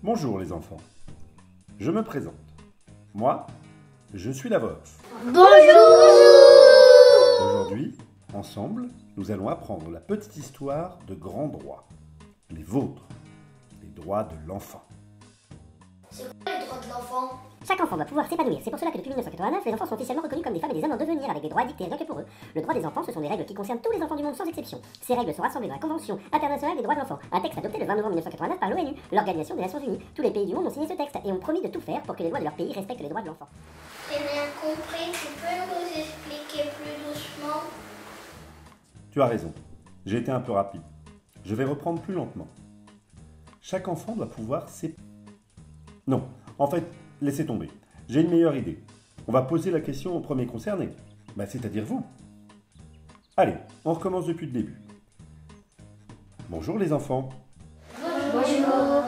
Bonjour les enfants, je me présente. Moi, je suis la voix off. Bonjour. Aujourd'hui, ensemble, nous allons apprendre la petite histoire de grands droits. Les vôtres, les droits de l'enfant. C'est quoi les droits de l'enfant? Chaque enfant doit pouvoir s'épanouir. C'est pour cela que depuis 1989, les enfants sont officiellement reconnus comme des femmes et des hommes en devenir, avec des droits dictés rien que pour eux. Le droit des enfants, ce sont des règles qui concernent tous les enfants du monde sans exception. Ces règles sont rassemblées dans la Convention internationale des droits de l'enfant, un texte adopté le 20 novembre 1989 par l'ONU, l'Organisation des Nations Unies. Tous les pays du monde ont signé ce texte et ont promis de tout faire pour que les lois de leur pays respectent les droits de l'enfant. J'ai bien compris, tu peux nous expliquer plus doucement? Tu as raison, j'ai été un peu rapide. Je vais reprendre plus lentement. Chaque enfant doit pouvoir s'épanouir. Non, en fait, laissez tomber. J'ai une meilleure idée. On va poser la question au premier concerné, c'est-à-dire vous. Allez, on recommence depuis le début. Bonjour les enfants. Bonjour.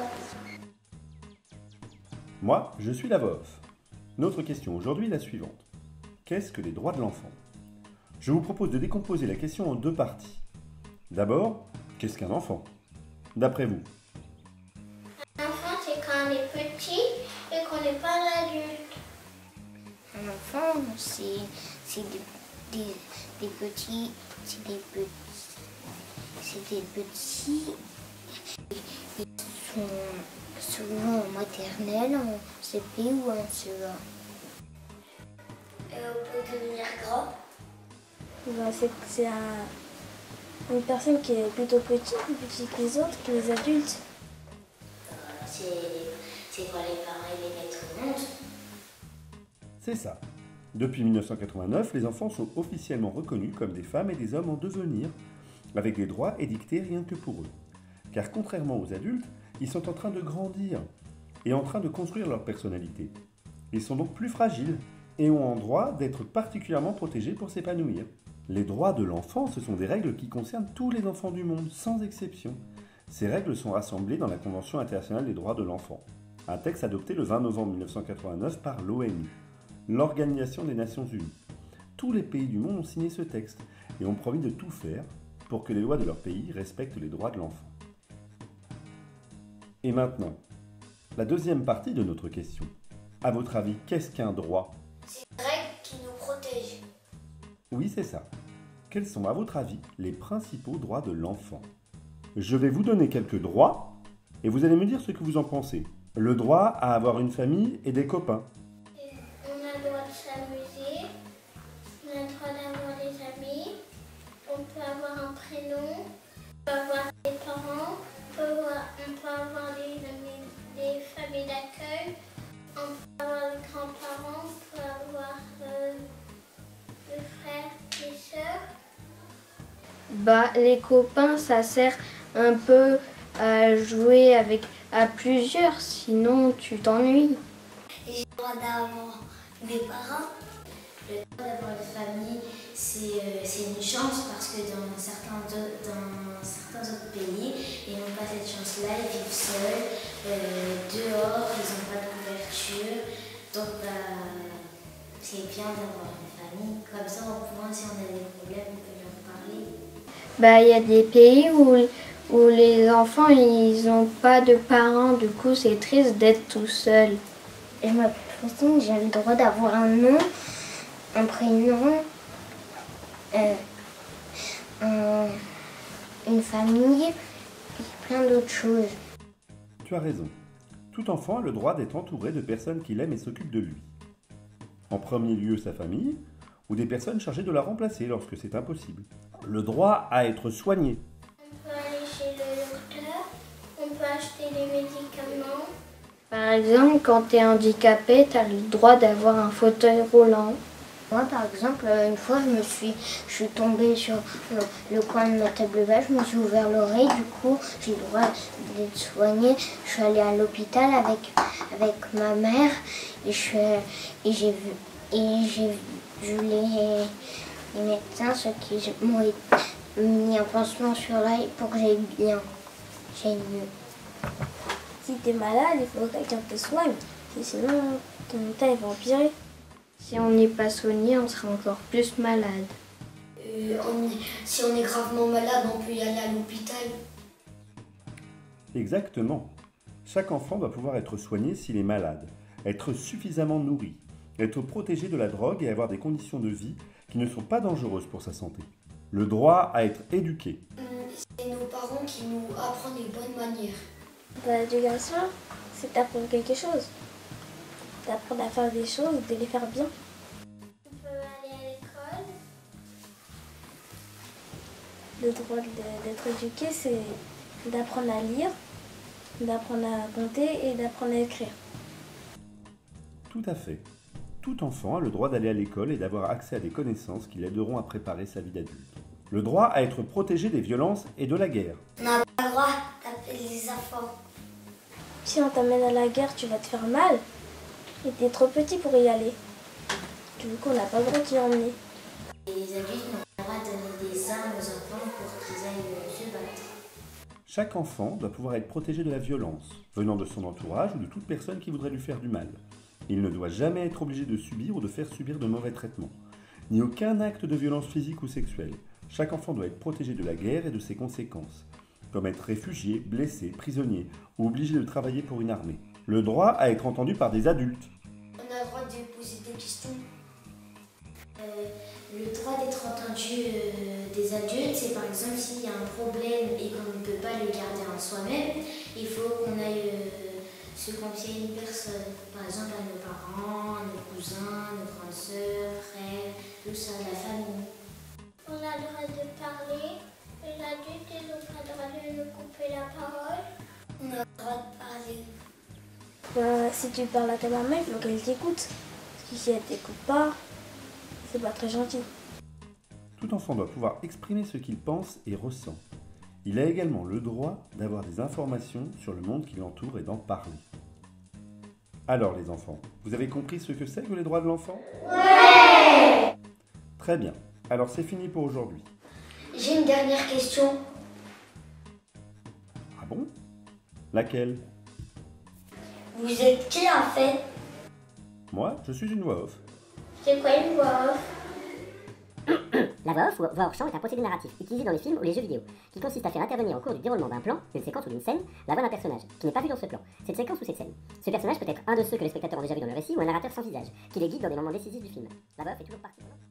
Moi, je suis la voix off. Notre question aujourd'hui est la suivante. Qu'est-ce que les droits de l'enfant? Je vous propose de décomposer la question en deux parties. D'abord, qu'est-ce qu'un enfant? D'après vous? Un enfant, c'est quand on est petit et qu'on n'est pas l'adulte. Un enfant, c'est des petits, ils sont souvent en maternelle, en CP ou en CE1. Et on peut devenir grand. C'est une personne qui est plutôt petite, plus petite que les autres, que les adultes. C'est pour les parents et les mettre au monde. C'est ça. Depuis 1989, les enfants sont officiellement reconnus comme des femmes et des hommes en devenir, avec des droits édictés rien que pour eux. Car contrairement aux adultes, ils sont en train de grandir et en train de construire leur personnalité. Ils sont donc plus fragiles et ont en droit d'être particulièrement protégés pour s'épanouir. Les droits de l'enfant, ce sont des règles qui concernent tous les enfants du monde, sans exception. Ces règles sont rassemblées dans la Convention internationale des droits de l'enfant, un texte adopté le 20 novembre 1989 par l'ONU, l'Organisation des Nations Unies. Tous les pays du monde ont signé ce texte et ont promis de tout faire pour que les lois de leur pays respectent les droits de l'enfant. Et maintenant, la deuxième partie de notre question. À votre avis, qu'est-ce qu'un droit? C'est une règle qui nous protège. Oui, c'est ça. Quels sont, à votre avis, les principaux droits de l'enfant? Je vais vous donner quelques droits et vous allez me dire ce que vous en pensez. Le droit à avoir une famille et des copains. On a le droit de s'amuser, on a le droit d'avoir des amis, on peut avoir un prénom, on peut avoir des parents, on peut avoir des familles d'accueil, on peut avoir des grands-parents, on peut avoir des frères, des sœurs. Les copains, ça sert un peu à jouer à plusieurs, sinon tu t'ennuies. J'ai le droit d'avoir des parents. Le droit d'avoir une famille, c'est une chance parce que dans certains autres pays, ils n'ont pas cette chance-là, ils vivent seuls, dehors, ils n'ont pas de couverture. Donc c'est bien d'avoir une famille. Comme ça, au moins, si on a des problèmes, on peut leur parler. Il y a des pays où les enfants, ils n'ont pas de parents, du coup c'est triste d'être tout seul. Je m'appelle Christine, j'ai le droit d'avoir un nom, un prénom, une famille et plein d'autres choses. Tu as raison. Tout enfant a le droit d'être entouré de personnes qu'il aime et s'occupent de lui. En premier lieu, sa famille, ou des personnes chargées de la remplacer lorsque c'est impossible. Le droit à être soigné. On peut aller chez le docteur, on peut acheter des médicaments. Par exemple, quand tu es handicapé, tu as le droit d'avoir un fauteuil roulant. Moi, par exemple, une fois, je suis tombée sur le coin de ma table basse, je me suis ouvert l'oreille, du coup, j'ai le droit d'être soignée. Je suis allée à l'hôpital avec ma mère et j'ai vu les médecins, ceux qui m'ont mis un pansement sur l'œil pour que j'aille mieux. Si tu es malade, il faut que quelqu'un te soigne, sinon ton état va empirer. Si on n'est pas soigné, on sera encore plus malade. Si on est gravement malade, on peut y aller à l'hôpital. Exactement. Chaque enfant doit pouvoir être soigné s'il est malade, être suffisamment nourri, être protégé de la drogue et avoir des conditions de vie qui ne sont pas dangereuses pour sa santé. Le droit à être éduqué. C'est nos parents qui nous apprennent les bonnes manières. L'éducation, c'est d'apprendre quelque chose. D'apprendre à faire des choses, de les faire bien. On peut aller à l'école. Le droit d'être éduqué, c'est d'apprendre à lire, d'apprendre à compter et d'apprendre à écrire. Tout à fait. Tout enfant a le droit d'aller à l'école et d'avoir accès à des connaissances qui l'aideront à préparer sa vie d'adulte. Le droit à être protégé des violences et de la guerre. On n'a pas le droit d'appeler les enfants. Si on t'amène à la guerre, tu vas te faire mal. Et t'es trop petit pour y aller. Du coup, on n'a pas le droit d'y emmener. Les adultes n'ont pas le droit de donner des armes aux enfants pour qu'ils aillent se battre. Chaque enfant doit pouvoir être protégé de la violence, venant de son entourage ou de toute personne qui voudrait lui faire du mal. Il ne doit jamais être obligé de subir ou de faire subir de mauvais traitements, ni aucun acte de violence physique ou sexuelle. Chaque enfant doit être protégé de la guerre et de ses conséquences, comme être réfugié, blessé, prisonnier ou obligé de travailler pour une armée. Le droit à être entendu par des adultes. On a le droit de poser des questions. Le droit d'être entendu des adultes, c'est par exemple s'il y a un problème et qu'on ne peut pas le garder en soi-même, il faut qu'on aille se confier à une personne. Par exemple à nos parents, à nos cousins, nos grandes sœurs, frères, tout ça, la famille. On a le droit de parler. Les adultes, ils n'ont pas le droit de nous couper la parole. On a le droit de parler. Si tu parles à ta maman, il faut qu'elle t'écoute. Parce que si elle t'écoute pas, c'est pas très gentil. Tout enfant doit pouvoir exprimer ce qu'il pense et ressent. Il a également le droit d'avoir des informations sur le monde qui l'entoure et d'en parler. Alors les enfants, vous avez compris ce que c'est que les droits de l'enfant ? Ouais! Très bien, alors c'est fini pour aujourd'hui. J'ai une dernière question. Ah bon ? Laquelle ? Vous êtes qui en fait? Moi, je suis une voix off. C'est quoi une voix off? La voix off ou voix hors champ est un procédé narratif utilisé dans les films ou les jeux vidéo, qui consiste à faire intervenir au cours du déroulement d'un plan, d'une séquence ou d'une scène, la voix d'un personnage, qui n'est pas vu dans ce plan, cette séquence ou cette scène. Ce personnage peut être un de ceux que les spectateurs ont déjà vu dans le récit ou un narrateur sans visage, qui les guide dans des moments décisifs du film. La voix off est toujours partie.